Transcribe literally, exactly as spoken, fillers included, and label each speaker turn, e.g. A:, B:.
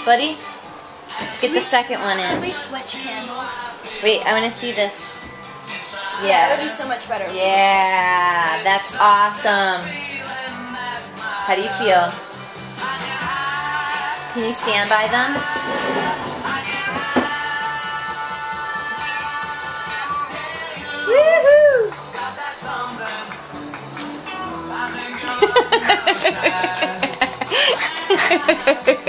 A: Buddy, let's get the second one in.
B: Can we switch candles?
A: Wait, I want to see this.
B: Yeah,
A: Yeah.
B: it would be so much better. if we
A: Yeah, that's awesome. How do you feel? Can you stand by them? Woohoo!